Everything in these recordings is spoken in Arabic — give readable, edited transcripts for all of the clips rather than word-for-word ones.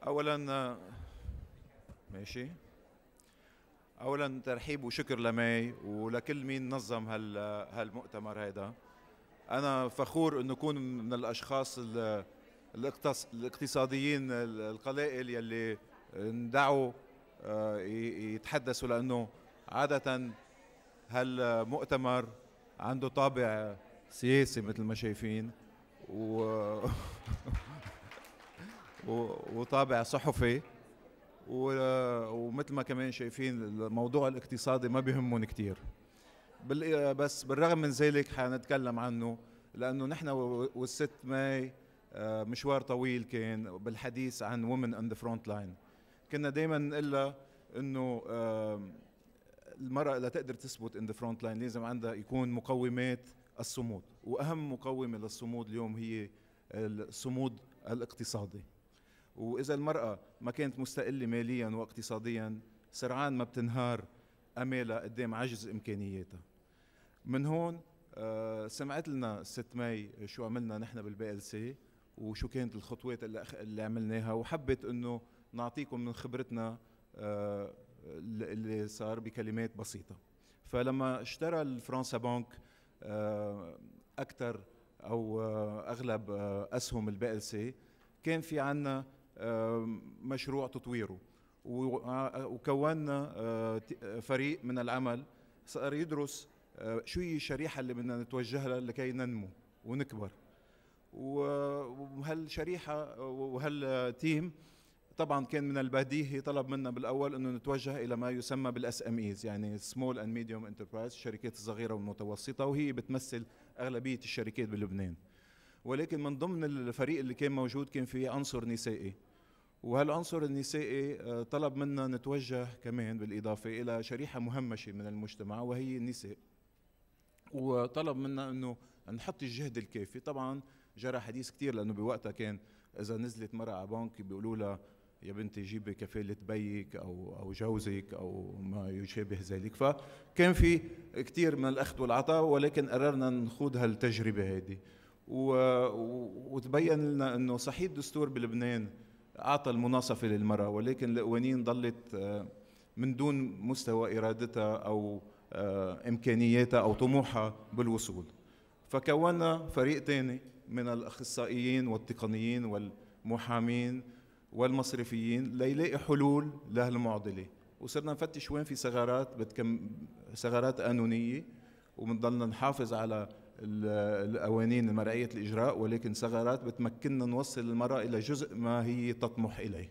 اولا ماشي. اولا ترحيب وشكر لمي ولكل مين نظم هالمؤتمر هيدا. انا فخور انه اكون من الاشخاص الاقتصاديين القلائل يلي ندعوا يتحدثوا، لانه عاده هالمؤتمر عنده طابع سياسي مثل ما شايفين وطابع صحفي، ومثل ما كمان شايفين الموضوع الاقتصادي ما بيهمهم كتير. بس بالرغم من ذلك حنتكلم عنه، لأنه نحن والست ماي مشوار طويل كان بالحديث عن women on the front line. كنا دايما نقول انه المرأة لتقدر تثبت in the front line لازم عندها يكون مقومات الصمود، وأهم مقومة للصمود اليوم هي الصمود الاقتصادي. وإذا المرأة ما كانت مستقلة ماليا واقتصاديا سرعان ما بتنهار أمالها قدام عجز إمكانياتها. من هون سمعت لنا الست مي شو عملنا نحن بالبي ال سي وشو كانت الخطوات اللي عملناها، وحبت انه نعطيكم من خبرتنا اللي صار بكلمات بسيطة. فلما اشترى الفرنسا بانك أكثر أو أغلب أسهم البي ال سي، كان في عنا مشروع تطويره، وكونا فريق من العمل صار يدرس شو هي الشريحة اللي بدنا نتوجه لها لكي ننمو ونكبر. وهالشريحة وهالتيم طبعا كان من البديهي طلب منا بالاول انه نتوجه الى ما يسمى بالاس ام ايز، يعني سمول اند ميديوم انتربرايز، الشركات الصغيره والمتوسطه، وهي بتمثل اغلبيه الشركات بلبنان. ولكن من ضمن الفريق اللي كان موجود كان في عنصر نسائي، وهالعنصر النسائي طلب منا نتوجه كمان بالاضافه الى شريحه مهمشه من المجتمع وهي النساء، وطلب منا انه نحط الجهد الكافي. طبعا جرى حديث كثير، لانه بوقتها كان اذا نزلت مرة على بنك بيقولوا لها يا بنتي جيبي كفالة بيك او جوزك او ما يشابه ذلك. فكان في كثير من الاخذ والعطاء، ولكن قررنا نخوض هالتجربة هذه وتبين لنا انه صحيح الدستور بلبنان اعطى المناصفة للمرأة، ولكن القوانين ضلت من دون مستوى ارادتها او امكانياتها او طموحها بالوصول. فكونا فريق ثاني من الاخصائيين والتقنيين والمحامين والمصرفيين ليلاقي حلول لهالمعضله، وصرنا نفتش وين في ثغرات ثغرات قانونيه، وبنضلنا نحافظ على القوانين مرعيه الاجراء، ولكن ثغرات بتمكننا نوصل المراه الى جزء ما هي تطمح اليه.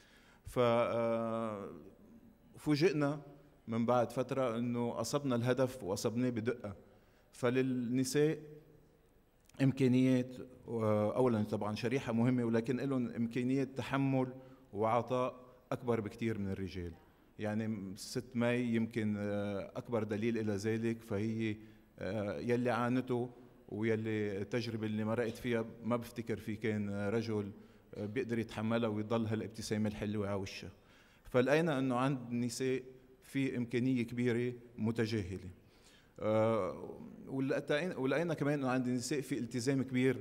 فوجئنا من بعد فتره انه اصبنا الهدف واصبناه بدقه. فللنساء امكانيات، اولا طبعا شريحه مهمه، ولكن لهم امكانيات تحمل وعطاء اكبر بكثير من الرجال. يعني ست مي يمكن اكبر دليل الى ذلك، فهي يلي عانته ويلي التجربه اللي مرقت فيها ما بفتكر في كان رجل بيقدر يتحملها ويضل هالابتسامه الحلوه على وشها. فلقينا انه عند النساء في امكانيه كبيره متجاهله. ولقينا كمان انه عند النساء في التزام كبير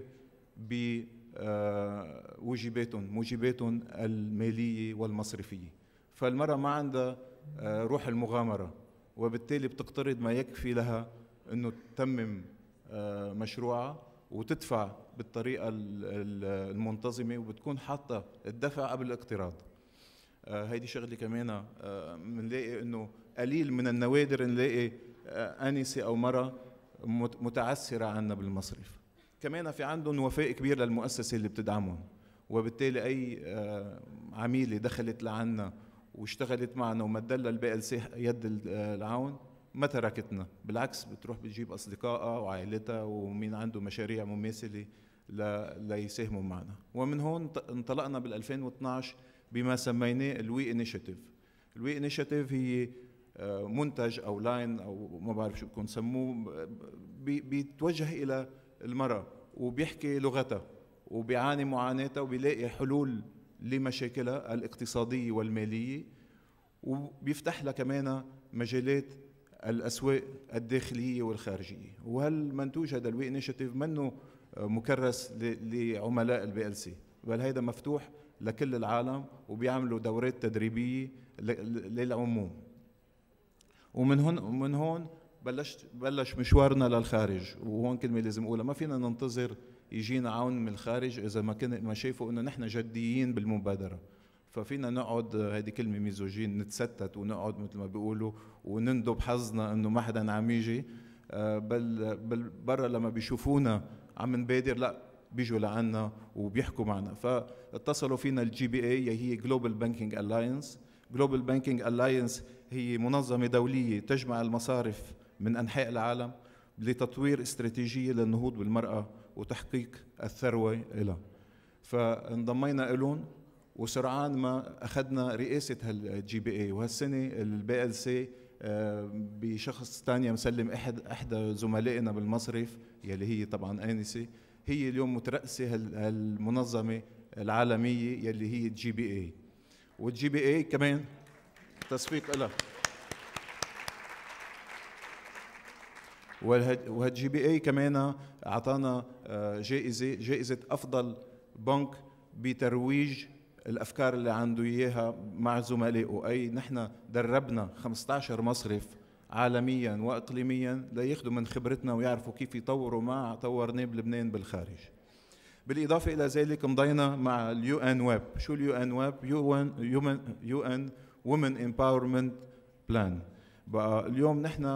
بواجباتهم الماليه والمصرفيه. فالمراه ما عندها روح المغامره، وبالتالي بتقترض ما يكفي لها انه تتمم مشروعها وتدفع بالطريقه المنتظمه، وبتكون حاطه الدفع قبل الاقتراض. هيدي شغله كمان بنلاقي انه قليل من النوادر نلاقي آنسة أو مرة متعسرة عنا بالمصرف. كمان في عندهم وفاء كبير للمؤسسة اللي بتدعمهم، وبالتالي أي عميلة دخلت لعنا واشتغلت معنا ومدلها البي ال سي يد العون ما تركتنا، بالعكس بتروح بتجيب أصدقائها وعائلتها ومين عنده مشاريع مماثلة ليساهموا معنا. ومن هون انطلقنا بال 2012 بما سميناه الوي انيشيتيف. الوي انيشيتيف هي منتج او لاين او ما بعرف شو بدكم سموه، بيتوجه الى المراه وبيحكي لغتها وبيعاني معاناتها وبيلاقي حلول لمشاكلها الاقتصاديه والماليه، وبيفتح لها كمان مجالات الاسواق الداخليه والخارجيه. وهالمنتوج هذا الوي انيشيتيف منه مكرس لعملاء البي ال سي، بل هيدا مفتوح لكل العالم، وبيعملوا دورات تدريبية للعموم. ومن هون بلش مشوارنا للخارج. وهون كلمة لازم أقولها، ما فينا ننتظر يجينا عون من الخارج إذا ما شايفوا إنه نحن جديين بالمبادرة. ففينا نقعد، هذه كلمة ميزوجين، نتستت ونقعد مثل ما بيقولوا وندب حظنا إنه ما حدا عم يجي. بل برا لما بيشوفونا عم نبادر، لا بيجوا لعنا وبيحكوا معنا. فاتصلوا فينا الجي بي اي، هي جلوبال بانكينج الاينس. جلوبال بانكينج الاينس هي منظمة دولية تجمع المصارف من أنحاء العالم لتطوير استراتيجية للنهوض بالمرأة وتحقيق الثروة لها. فانضمينا لهم، وسرعان ما أخذنا رئاسة هالجي بي اي. وهالسنة البي ال سي بشخص ثاني مسلم احدى زملائنا بالمصرف يلي هي طبعا آنسة، هي اليوم مترأسة المنظمة العالمية يلي هي الجي بي اي. والجي بي اي كمان تصفيق لها. وهالجي بي اي كمان اعطانا جائزة افضل بنك بترويج الافكار اللي عنده اياها مع زملائه. اي نحن دربنا 15 مصرف عالميا واقليميا لياخذوا من خبرتنا ويعرفوا كيف يطوروا ما طورناه بلبنان بالخارج. بالاضافه الى ذلك مضينا مع اليو ان ويب. شو اليو ان ويب؟ يو ان وومن امباورمنت بلان. بقى اليوم نحن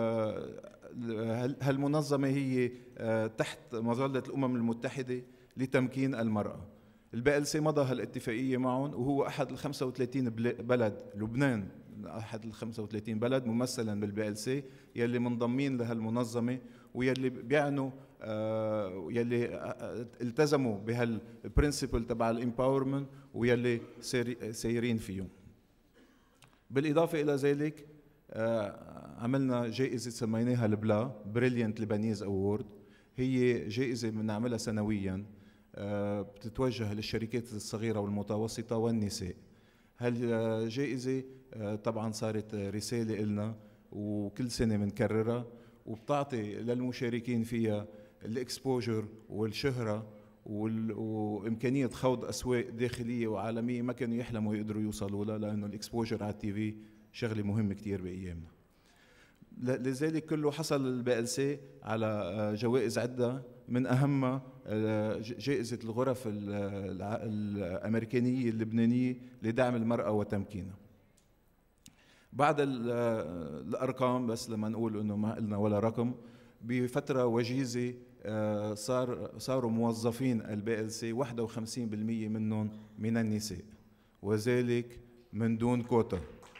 هالمنظمه هي تحت مظله الامم المتحده لتمكين المراه. البي ال سي مضى هالاتفاقيه معهم، وهو احد ال 35 بلد، لبنان احد ال 35 بلد ممثلا بالبي ال سي يلي منضمين لهالمنظمه، ويلي بيعنوا يلي التزموا بهالبرنسبل تبع الامباورمنت ويلي سايرين فيهم. بالاضافه الى ذلك عملنا جائزه سميناها البلا بريليانت لبنيز اوورد. هي جائزه بنعملها سنويا، بتتوجه للشركات الصغيره والمتوسطه والنساء. هالجائزه طبعا صارت رساله لنا وكل سنه بنكررها، وبتعطي للمشاركين فيها الاكسبوجر والشهره وامكانيه خوض اسواق داخليه وعالميه ما كانوا يحلموا يقدروا يوصلوا لها، لانه الاكسبوجر على التي في شغله مهمه كثير بايامنا. لذلك كله حصل البي ال سي على جوائز عده، من اهمها جائزه الغرف الامريكانيه اللبنانيه لدعم المراه وتمكينها. بعد الارقام، بس لما نقول انه ما قلنا ولا رقم، بفتره وجيزه صاروا موظفين البي ال سي 51% منهم من النساء، وذلك من دون كوتا.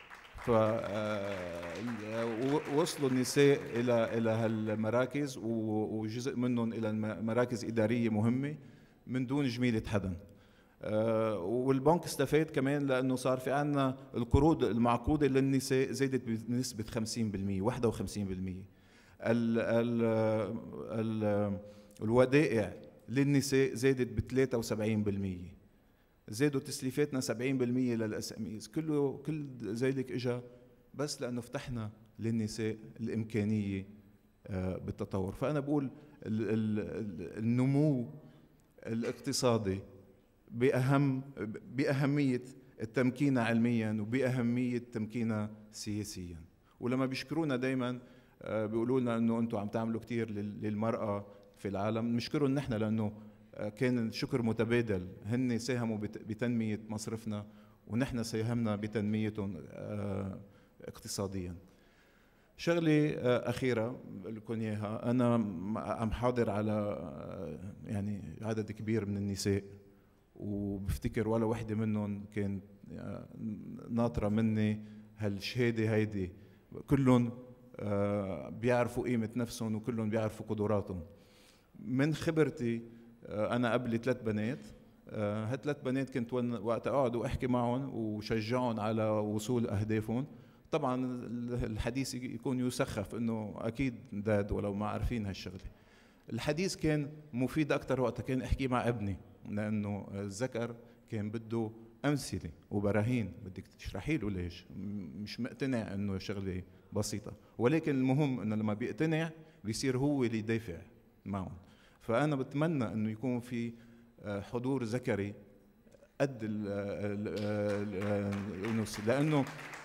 وصلوا النساء الى هالمراكز، وجزء منهم الى مراكز اداريه مهمه من دون جميله حدا. والبنك استفاد كمان لانه صار في عندنا القروض المعقوده للنساء زادت بنسبه 50%، 51%. الودائع للنساء زادت ب 73%. زادوا تسليفاتنا 70% للاس ام ايز. كل ذلك اجى بس لانه فتحنا للنساء الامكانيه بالتطور. فانا بقول النمو الاقتصادي باهميه التمكين علميا وباهميه تمكينها سياسيا. ولما بيشكرونا دائما بيقولوا لنا انه انتم عم تعملوا كثير للمراه في العالم، نشكرهم نحن لانه كان الشكر متبادل. هن ساهموا بتنميه مصرفنا ونحن ساهمنا بتنميتهم اقتصاديا. شغله اخيره لكم اياها، انا عم حاضر على يعني عدد كبير من النساء، وبفتكر ولا وحده منهم كانت ناطره مني هالشهاده هيدي. كلهم بيعرفوا قيمه نفسهم وكلهم بيعرفوا قدراتهم. من خبرتي انا قبل 3 بنات، هال3 بنات كنت وقت اقعد واحكي معهم وشجعهم على وصول اهدافهم. طبعا الحديث يكون يسخف انه اكيد داد ولو ما عارفين هالشغله. الحديث كان مفيد اكثر وقت كان احكي مع ابني، لانه الذكر كان بده امثله وبراهين، بدك تشرحي له ليش، مش مقتنع انه شغله بسيطه. ولكن المهم انه لما بيقتنع بيصير هو اللي يدافع معهم. فانا بتمنى انه يكون في حضور ذكري قد الأنوثة، لأنه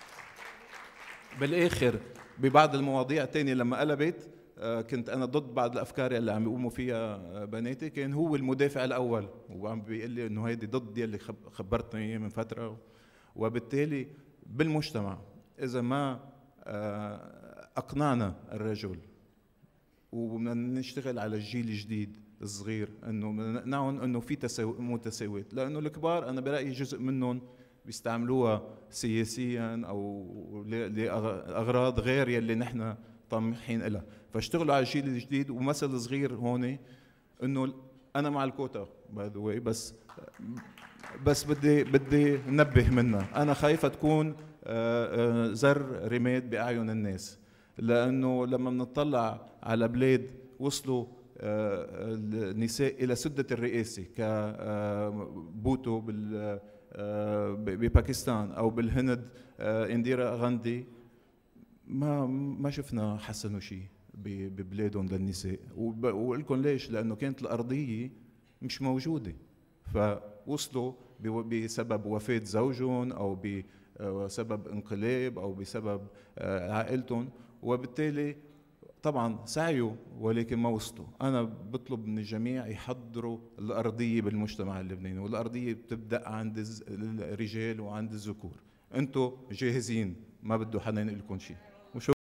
بالآخر ببعض المواضيع التانية لما قلبت كنت أنا ضد بعض الأفكار اللي عم يقوموا فيها بناتي، كان هو المدافع الأول وعم بيقول لي إنه هيدي ضد يلي خبرتني إياه من فترة. وبالتالي بالمجتمع إذا ما أقنعنا الرجل وبدنا نشتغل على الجيل الجديد الصغير انه نقنعهم انه في متساوات، لانه الكبار انا برايي جزء منهم بيستعملوها سياسيا او لاغراض غير يلي نحن طامحين لها، فاشتغلوا على الجيل الجديد. ومثل صغير هون انه انا مع الكوتا باي ذا واي، بس بدي ننبه منها، انا خايفه تكون زر رماد باعين الناس، لانه لما بنطلع على بلاد وصلوا النساء الى سده الرئاسه كبوتو بباكستان او بالهند انديرا غاندي، ما شفنا حسنوا شيء ببلادهم للنساء. وبقول لكم ليش؟ لانه كانت الارضيه مش موجوده، فوصلوا بسبب وفاه زوجهم او بسبب انقلاب او بسبب عائلتهم، وبالتالي طبعا سعيوا ولكن ما وصلوا. انا بطلب من الجميع يحضروا الارضيه بالمجتمع اللبناني، والارضيه بتبدا عند الرجال وعند الذكور. انتم جاهزين، ما بده حدا ينقل لكم شيء.